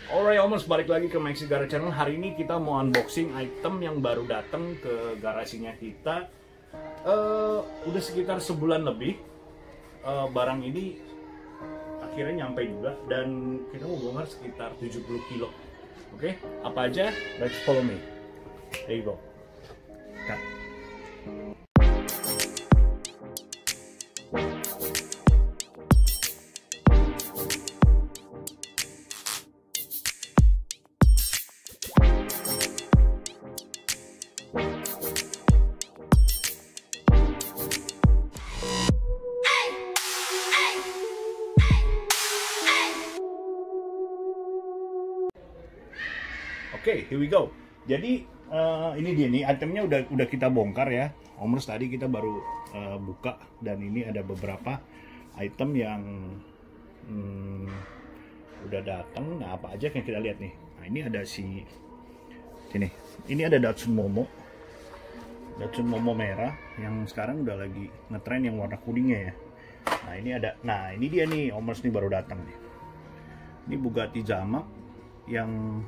Alright, Omers, balik lagi ke Maxi Garage Channel. Hari ini kita mau unboxing item yang baru datang ke garasinya kita. Udah sekitar sebulan lebih. Barang ini akhirnya nyampe juga dan kita mau bongkar sekitar 70 kilo. Oke, apa aja? Let's follow me. There you go. Cut. Oke, here we go. Jadi ini dia nih, itemnya udah kita bongkar ya. Omers, tadi kita baru buka dan ini ada beberapa item yang udah datang. Nah, apa aja yang kita lihat nih? Nah, ini ada sini. Ini ada Datsun Momo. Datsun Momo merah yang sekarang udah lagi ngetren yang warna kuningnya ya. Nah, ini ada. Nah, ini dia nih, Omers nih baru datang nih. Ini Bugatti Zamac yang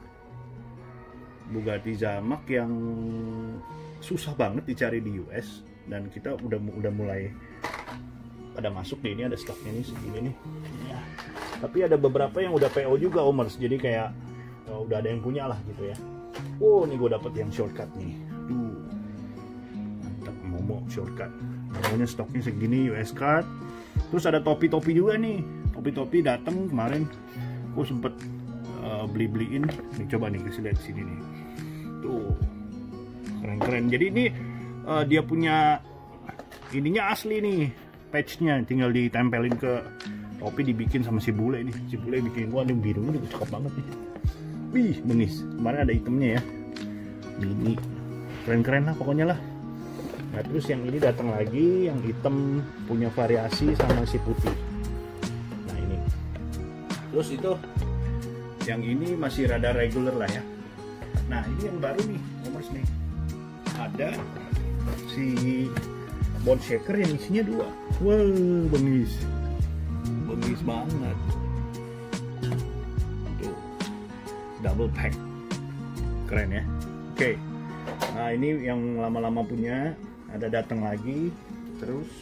susah banget dicari di US dan kita udah mulai pada masuk nih. Ini ada stoknya nih segini nih ya. Tapi ada beberapa yang udah PO juga, Omers, jadi kayak udah ada yang punya lah gitu ya. Oh, ini gue dapet yang shortcut nih. Mantap, Momo shortcut. Namanya stoknya segini, US card. Terus ada topi-topi juga nih. Topi-topi datang kemarin. Gue sempet beliin. Nih, coba nih kasih lihat sini nih. Tuh, keren-keren. Jadi ini dia punya ininya asli nih, patchnya tinggal ditempelin ke topi, dibikin sama si bule nih. Si bule bikin. Wah, ini birunya juga cakep banget nih. Wih, bengis. Kemarin ada itemnya ya, mini. Keren-keren lah pokoknya lah. Nah, terus yang ini datang lagi, yang hitam punya variasi sama si putih. Nah, ini. Terus itu yang ini masih rada regular lah ya. Nah, ini yang baru nih, Omers nih. Ada si bone shaker yang isinya 2. Wow, bengis. Bengis banget. Tuh. Double pack. Keren ya. Oke. Nah, ini yang lama-lama punya, ada datang lagi. Terus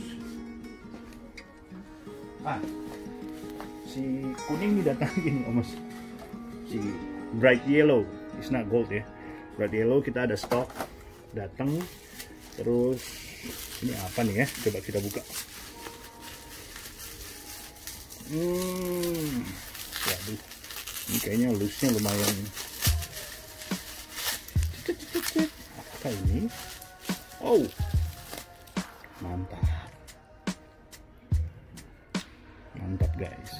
si kuning nih datang gini, Omers. Si bright yellow, it's not gold ya, bright yellow kita ada stok datang. Terus ini apa nih ya, coba kita buka. Waduh, ini kayaknya loose-nya lumayan. Apa ini? Oh, mantap, mantap guys.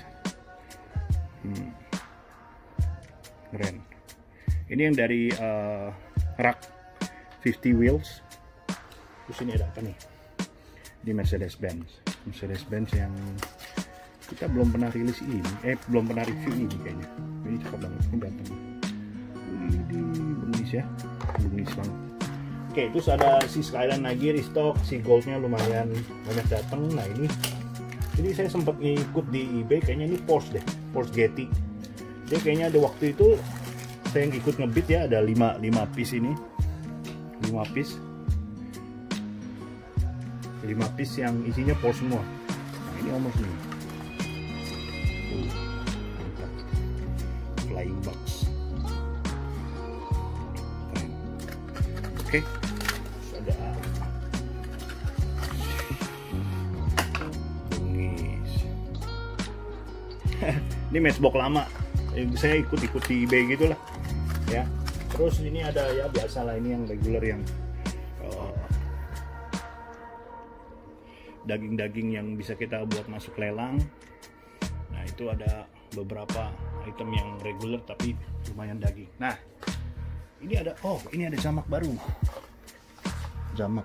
Keren. Ini yang dari rak 50 wheels. Terus ini ada apa nih? Di Mercedes-Benz yang kita belum pernah rilis ini, belum pernah review ini kayaknya. Ini cakep banget, ini datang. Ini bengis ya, bengis banget. Oke, terus ada si Skyline lagi restock, si goldnya lumayan banyak datang. Nah, ini saya sempat ngikut di eBay, kayaknya ini Porsche deh, Porsche GT. Jadi kayaknya ada waktu itu saya yang ikut ngebit ya, ada 5 piece ini. 5 piece yang isinya Porsche semua. Nah, ini Omers nih. Mantap. Flying box. Keren. Oke. Terus ada bengis. Ini matchbox lama. Saya ikut di eBay gitulah ya. Terus ini ada ya biasalah, ini yang regular yang daging-daging yang bisa kita buat masuk lelang. Nah, itu ada beberapa item yang regular tapi lumayan daging. Nah, ini ada Zamac baru. Zamac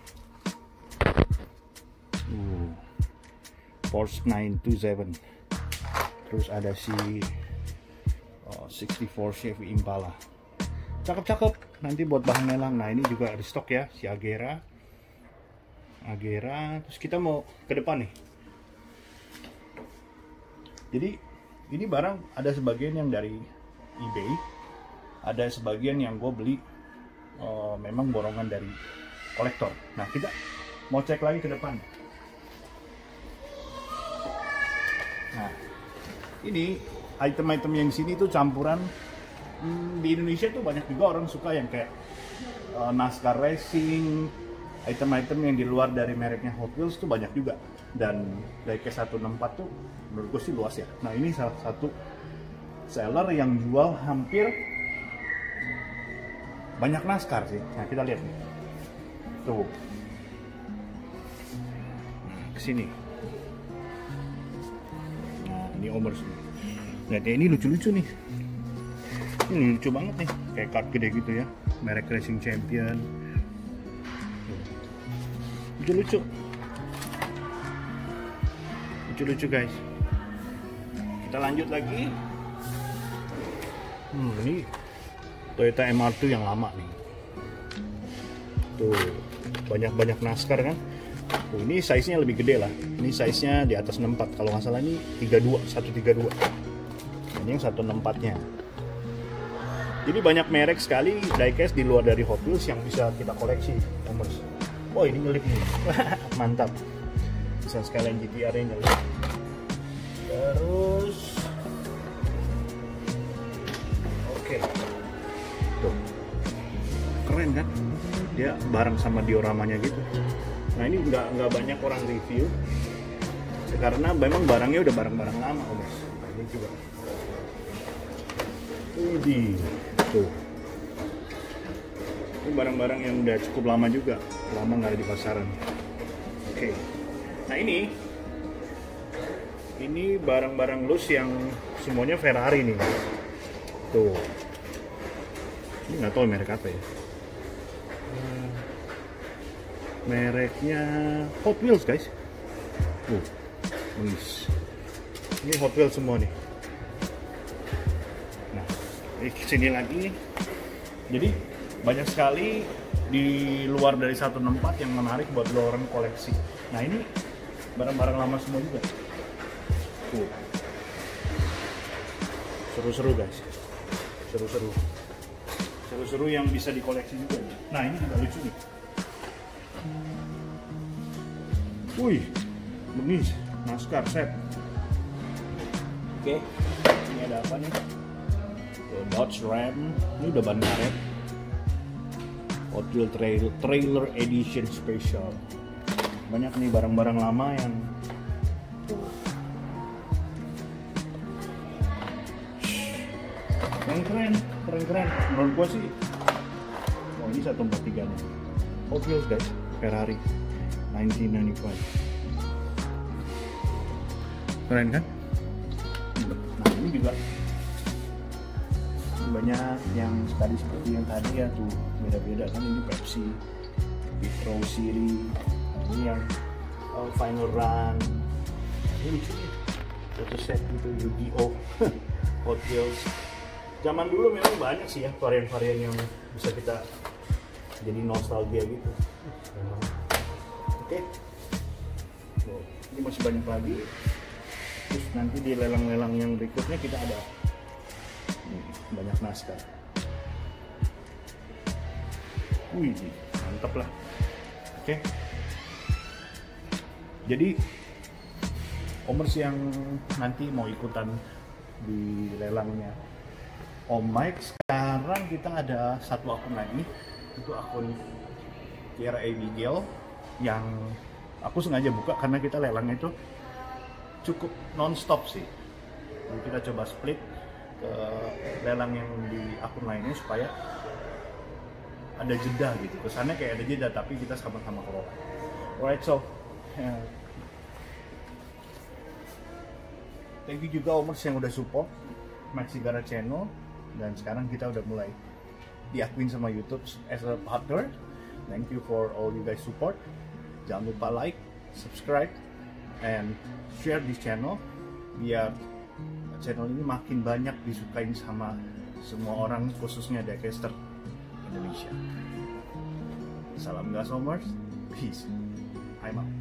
Porsche 927. Terus ada si 64 Chevy Impala. Cakep-cakep, nanti buat bahan lelang. Nah, ini juga restock ya, si Agera. Terus kita mau ke depan nih. Jadi ini barang ada sebagian yang dari eBay, ada sebagian yang gue beli memang borongan dari kolektor. Nah, kita mau cek lagi ke depan. Nah, ini item-item yang di sini tuh campuran. Di Indonesia tuh banyak juga orang suka yang kayak NASCAR racing, item-item yang di luar dari mereknya Hot Wheels tuh banyak juga. Dan diecast 164 tuh menurut gue sih luas ya. Nah, ini salah satu seller yang jual hampir banyak NASCAR sih. Nah, kita lihat nih. Tuh. Kesini. Nah, ini Omers nih. Nah, ini lucu-lucu nih. Ini lucu banget nih. Kayak kart gede gitu ya. Merek Racing Champion. Lucu-lucu. Lucu-lucu guys. Kita lanjut lagi. Ini Toyota MR2 yang lama nih. Tuh, banyak-banyak NASCAR kan. Ini size-nya lebih gede lah. Ini size-nya di atas 64. Kalau nggak salah ini 32, 132. Ini yang 164-nya. Jadi banyak merek sekali diecast di luar dari Hot Wheels yang bisa kita koleksi. Oh, ini nyelip nih. Mantap. Bisa sekalian GTR-nya nyelip. Terus oke. Tuh. Keren kan? Dia bareng sama dioramanya gitu. Nah, ini nggak banyak orang review karena memang barangnya udah barang-barang lama, Mas. Nah, ini juga. Tuh. Ini barang-barang yang udah cukup lama juga, lama nggak ada di pasaran. Oke. Nah, ini barang-barang loose yang semuanya Ferrari nih. Tuh. Ini nggak tahu merek apa ya. Mereknya Hot Wheels guys. Ini Hot Wheels semua nih. Nah, ini sini lagi. Jadi banyak sekali di luar dari 164 yang menarik buat lo orang koleksi. Nah, ini barang-barang lama semua juga. Seru-seru guys. Seru-seru yang bisa dikoleksi juga. Nah, ini juga lucu nih. Wih, ini NASCAR set. Oke, ini ada apa nih? Dodge Ram. Ini udah ban karet. Hot Wheels Trailer Edition Special. Banyak nih barang-barang lama yang keren. Menurut gua sih, ini 143 nya. Hot Wheels guys, Ferrari 1995. Keren kan? Nah, ini juga banyak yang tadi seperti yang tadi ya, tuh beda-beda kan. Ini Pepsi, Pro Series, ini yang Final Run. Ini lucu nih, satu set gitu, Yu-Gi-Oh, Hot Wheels. Zaman dulu memang banyak sih ya varian-varian yang bisa kita jadi nostalgia gitu. Oke. Ini masih banyak lagi. Terus nanti di lelang-lelang yang berikutnya kita ada banyak NASCAR. Wih, mantap lah. Oke. Jadi Omers yang nanti mau ikutan di lelangnya Om Mike, sekarang kita ada satu akun lagi, itu akun Kiara Abigail, yang aku sengaja buka karena kita lelangnya itu cukup non-stop sih. Jadi kita coba split ke lelang yang di akun lainnya supaya ada jeda gitu. Kesannya kayak ada jeda tapi kita sama-sama kelola. Alright, so thank you juga Omers yang udah support Maxi Garage Channel, dan sekarang kita udah mulai diakuin sama YouTube as a partner. Thank you for all you guys support. Jangan lupa like, subscribe, and share this channel biar channel ini makin banyak disukain sama semua orang, khususnya diecaster Indonesia. Salam gas Omers, peace, I'm out.